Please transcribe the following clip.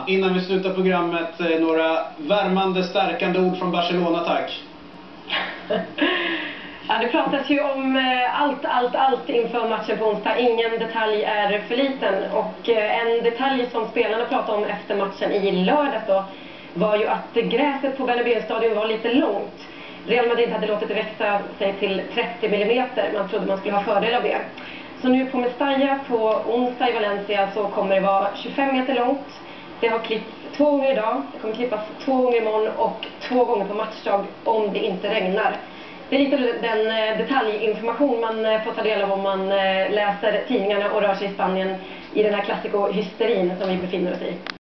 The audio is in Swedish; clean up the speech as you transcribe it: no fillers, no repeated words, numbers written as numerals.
innan vi slutar programmet, några värmande, stärkande ord från Barcelona, tack. Ja, det pratas ju om allt inför matchen på onsdag. Ingen detalj är för liten. Och en detalj som spelarna pratade om efter matchen i lördags då, var ju att gräset på Bernabéu-stadion var lite långt. Real Madrid hade låtit det växa sig till 30 millimeter. Man trodde man skulle ha fördel av det. Så nu på Mestalla på onsdag i Valencia så kommer det vara 25 meter långt. Det har klippts 2 gånger idag. Det kommer klippas 2 gånger imorgon och 2 gånger på matchdag om det inte regnar. Det är lite den detaljinformation man får ta del av om man läser tidningarna och rör sig i Spanien i den här klassikohysterin som vi befinner oss i.